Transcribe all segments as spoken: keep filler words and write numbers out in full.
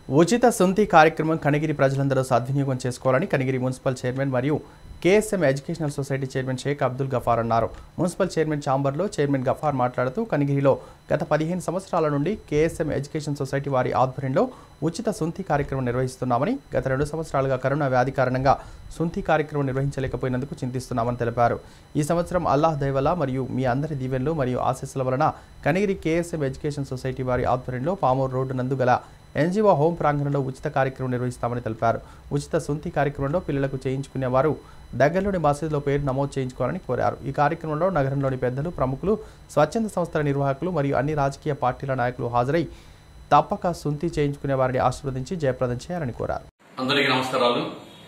ఉచిత సొంతి కార్యక్రమం కనిగిరి ప్రజలందరూ సద్వినియోగం చేసుకోవాలని కనిగిరి మున్సిపల్ చైర్మన్ మరియు KSM educational society chairman Sheikh Abdul Gafar అన్నారు. మున్సిపల్ చైర్మన్ ఛాంబర్లో చైర్మన్ గఫార్ మాట్లాడుతూ కనిగిరిలో గత పదిహేను సంవత్సరాల నుండి కేఎస్ఎం ఎడ్యుకేషన్ సొసైటీ వారి ఆధ్వర్యంలో ఉచిత సొంతి కార్యక్రమం నిర్వహిస్తున్నామని, గత రెండు సంవత్సరాలుగా కరోనా వ్యాధి కారణంగా సొంతి కార్యక్రమం నిర్వహించలేకపోయినందుకు చింతిస్తున్నామని తెలిపారు. ఈ సంవత్సరం అల్లాహ్ దయ వల్ల మరియు మీ అందరి దీవెనలు మరియు ఆశీస్సుల వలన కనిగిరి కేఎస్ఎం ఎడ్యుకేషన్ సొసైటీ వారి ఆధ్వర్యంలో పామూరు రోడ్డు నందు గల ఎన్జిఓ హోం ప్రాంగణంలో ఉచిత కార్యక్రమం నిర్వహిస్తామని తెలిపారు. ఉచిత సొంతి కార్యక్రమంలో పిల్లలకు చేయించుకునేవారు దగ్గరలోని మసీదులో పేరు నమోదు చేయించుకోవాలని కోరారు. ఈ కార్యక్రమంలో నగరంలోని పెద్దలు, ప్రముఖులు, స్వచ్ఛంద సంస్థల నిర్వాహకులు మరియు అన్ని రాజకీయ పార్టీల నాయకులు హాజరై తప్పక సొంతి చేయించుకునే వారిని ఆశీర్వదించి జయప్రదం చేయాలని కోరారు. అందరికీ నమస్కారాలు.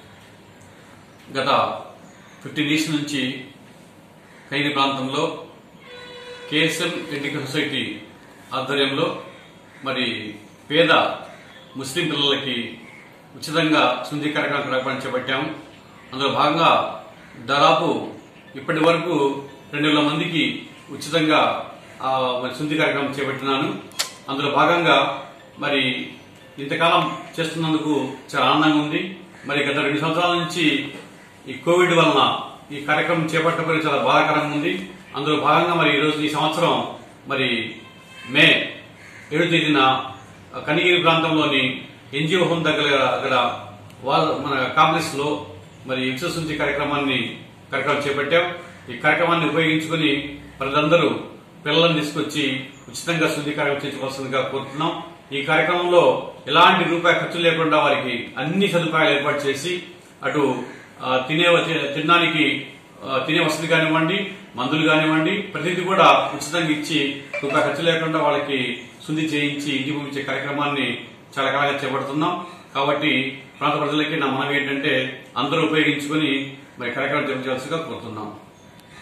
గత ఫిఫ్టీన్ ఇయర్స్ నుంచి ఖైదీ ప్రాంతంలో కేఎస్ఎం ఎడ్యుకేషన్ సొసైటీ ఆధ్వర్యంలో మరి పేద ముస్లిం పిల్లలకి ఉచితంగా సొంతి కార్యక్రమం కార్యక్రమం చేపట్టాము. అందులో భాగంగా దాదాపు ఇప్పటి వరకు రెండు వేల మందికి ఉచితంగా మరి సొంతి కార్యక్రమం చేపట్టినాను. అందులో భాగంగా మరి ఇంతకాలం చేస్తున్నందుకు చాలా ఆనందంగా ఉంది. మరి గత రెండు సంవత్సరాల నుంచి ఈ కోవిడ్ వలన ఈ కార్యక్రమం చేపట్టకపోయిన చాలా బాధాకరంగా ఉంది. అందులో భాగంగా మరి ఈరోజు ఈ సంవత్సరం మరి మే ఏడు తేదీన కనిగిరి ప్రాంతంలోని ఎన్జిఓ హోం దగ్గర అక్కడ వాళ్ళ మన కాంప్లెక్స్ లో మరి ఉచిత సొంతి కార్యక్రమాన్ని కార్యక్రమం చేపట్టాం. ఈ కార్యక్రమాన్ని ఉపయోగించుకుని ప్రజలందరూ పిల్లలను తీసుకొచ్చి ఉచితంగా సొంతి కార్యక్రమం చేయించుకోవాల్సిందిగా కోరుతున్నాం. ఈ కార్యక్రమంలో ఎలాంటి రూపాయి ఖర్చు లేకుండా వారికి అన్ని సదుపాయాలు ఏర్పాటు చేసి అటు తినే తినడానికి తినే వసతి కానివ్వండి, మందులు కానివ్వండి, ప్రతిదీ కూడా ఉచితంగా ఇచ్చి రూపాయి ఖర్చు లేకుండా వాళ్ళకి శుద్ధి చేయించి ఇంటికి పంపించే కార్యక్రమాన్ని చాలా కాలంగా చేపడుతున్నాం. కాబట్టి ప్రాంత ప్రజలకి నా మనవి ఏంటంటే అందరూ ఉపయోగించుకుని మరి కార్యక్రమం చేపట్టాల్సిందిగా కోరుతున్నాం.